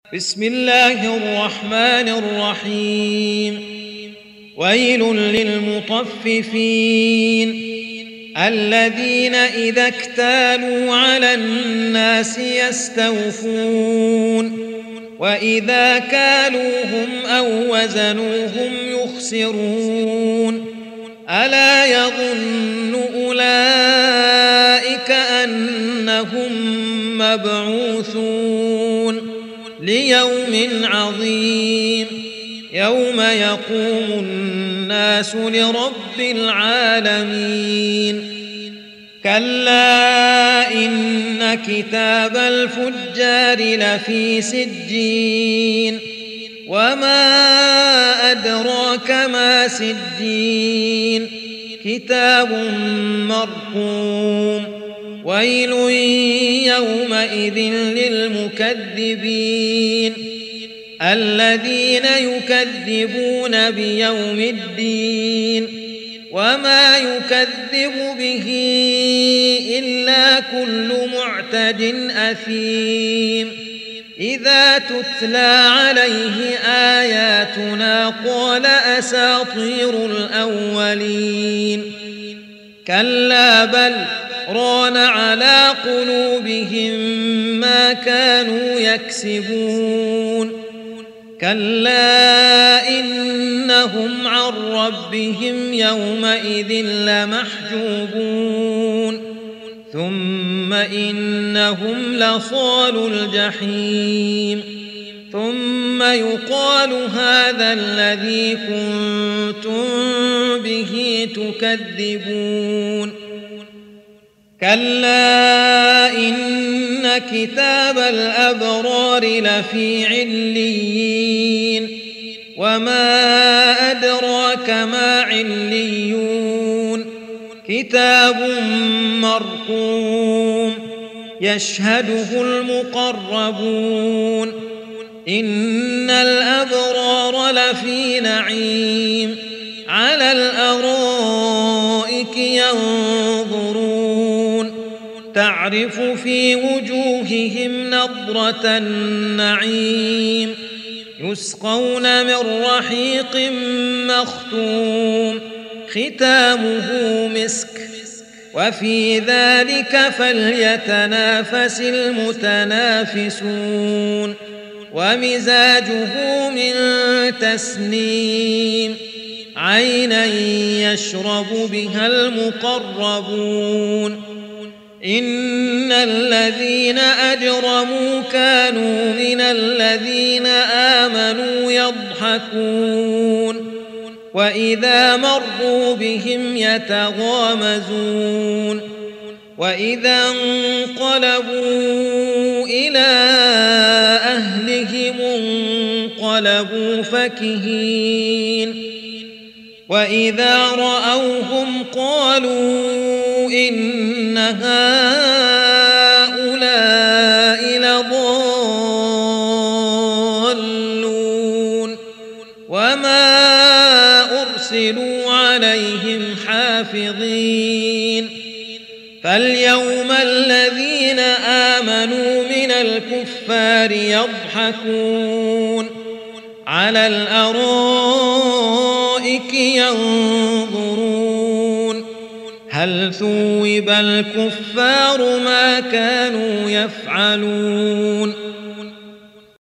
بسم الله الرحمن الرحيم ويل للمطففين الذين إذا اكتالوا على الناس يستوفون وإذا كالوهم أو وزنوهم يخسرون ألا يظن أولئك أنهم مبعوثون ليوم عظيم يوم يقوم الناس لرب العالمين كلا إن كتاب الفجار لفي سجين وما أدراك ما سجين كتاب مرقوم ويل يومئذ للمكذبين الذين يكذبون بيوم الدين وما يكذب به إلا كل معتد أثيم إذا تتلى عليه آياتنا قال أساطير الأولين كلا بل ران على قلوبهم ما كانوا يكسبون كلا إنهم عن ربهم يومئذ لمحجوبون ثم إنهم لصالو الجحيم ثم يقال هذا الذي كنتم به تكذبون كلا إن كتاب الأبرار لفي عليين وما أدراك ما عليون كتاب مرقوم يشهده المقربون إن الأبرار لفي نعيم على الأرائك ينظرون تعرف في وجوههم نضرة النعيم يسقون من رحيق مختوم ختامه مسك وفي ذلك فليتنافس المتنافسون ومزاجه من تسنيم عينا يشرب بها المقربون إن الذين أجرموا كانوا من الذين آمنوا يضحكون وإذا مروا بهم يتغامزون وإذا انقلبوا إلى أهلهم انقلبوا فكهين وإذا رأوهم قالوا إن هؤلاء لضالون وما أرسلوا عليهم حافظين فاليوم الذين آمنوا من الكفار يضحكون على الأرائك ينظرون هل ثوب الكفار ما كانوا يفعلون